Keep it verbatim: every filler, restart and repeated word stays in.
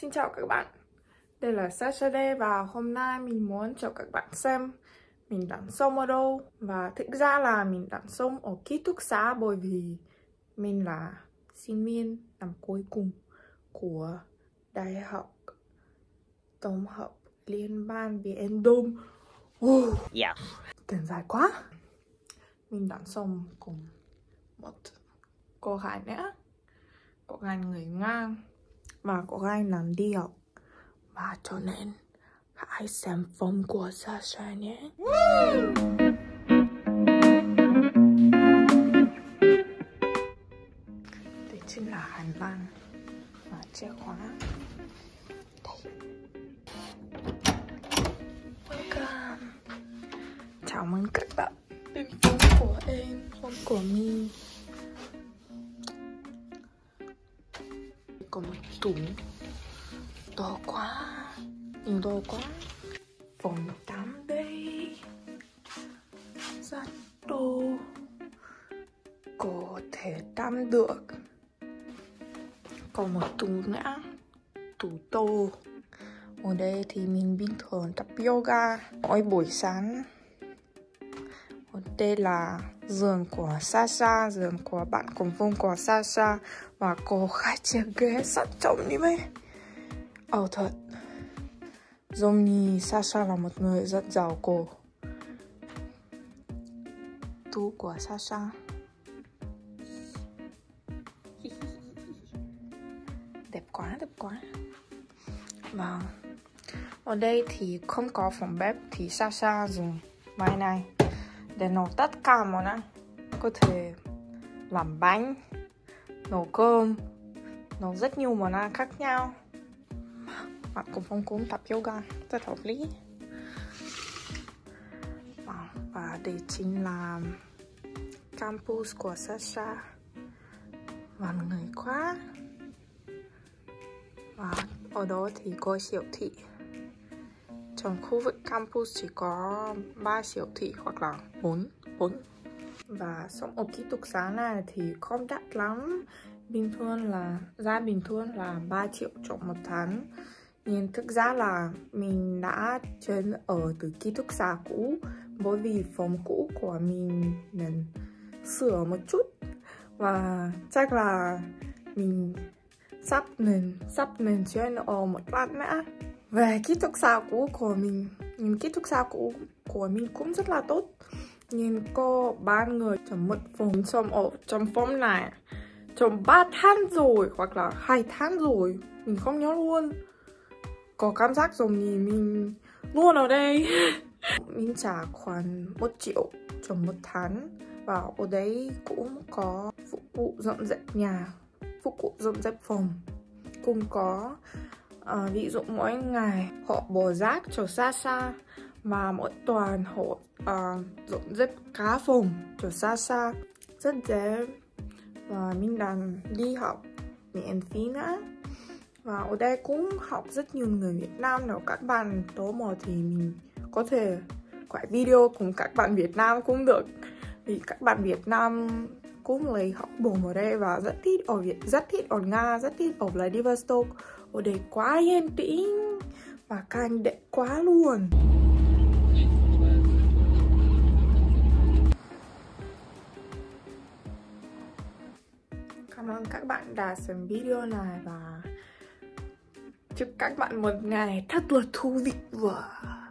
Xin chào các bạn, đây là Sasha Day và hôm nay mình muốn cho các bạn xem mình đang sống ở đâu. Và thực ra là mình đang sống ở ký túc xá bởi vì mình là sinh viên năm cuối cùng của Đại học Tổng hợp Liên bang Viễn Đông. Oh, yeah. Tên dài quá. Mình đang sống cùng một cô gái nữa, cô gái người Nga và cô gái đang đi học. Và cho nên hãy xem phim của Sasha nhé. Đây chính là hành lang và chìa khóa. Đây. Welcome. Chào mừng các bạn đến phòng của em, phòng của mình. Có một tủ to quá, nhiều đồ quá. Phòng tắm đây, rất đồ có thể tắm được. Còn một tủ nữa, tủ tô. Ở đây thì mình bình thường tập yoga mỗi buổi sáng. Ở đây là giường của Sasha, giường của bạn cùng phòng của Sasha. Và cô khai chiếc ghế rất trông đi mấy. Ồ thật, giống như Sasha là một người rất giàu có. Tủ của Sasha. Đẹp quá, đẹp quá. Vâng. Ở đây thì không có phòng bếp thì Sasha dùng máy này để nấu tất cả món ăn. Có thể làm bánh, nấu cơm, nấu rất nhiều món ăn khác nhau. Bạn cùng phòng cũng tập yoga, rất hợp lý. Và đây chính là campus của Sasha. Và người quá. Và ở đó thì có siêu thị. Trong khu vực campus chỉ có ba siêu thị hoặc là bốn. Và sống ở ký túc xá này thì không đắt lắm. Bình thường là, giá bình thường là ba triệu trong một tháng. Nhưng thực ra là mình đã chuyển ở từ ký túc xá cũ bởi vì phòng cũ của mình nên sửa một chút. Và chắc là mình sắp nên sắp nên chuyển ở một lần nữa. Về ký túc xá cũ của mình, nhưng ký túc xá cũ của mình cũng rất là tốt. Nhưng có ba người trong một phòng, trong ở trong phòng này trong ba tháng rồi hoặc là hai tháng rồi, mình không nhớ luôn. Có cảm giác giống như mình luôn ở đây. Mình trả khoảng một triệu trong một tháng. Và ở đấy cũng có phục vụ dọn dẹp nhà, phục vụ dọn dẹp phòng. Cũng có uh, ví dụ mỗi ngày họ bỏ rác cho Sasha. Và mỗi tuần họ uh, dọn dẹp cả phòng cho Sasha. Rất dễ. Và mình đang đi học miễn phí nữa. Và ở đây cũng học rất nhiều người Việt Nam. Nếu các bạn tò mò thì mình có thể quay video cùng các bạn Việt Nam cũng được. Vì các bạn Việt Nam cũng lấy học bổng ở đây và rất thích ở Việt, rất thích ở Nga, rất thích ở Vladivostok. Ở đây quá yên tĩnh và cảnh đẹp quá luôn. Cảm ơn các bạn đã xem video này và chúc các bạn một ngày thật là thú vị. Wow.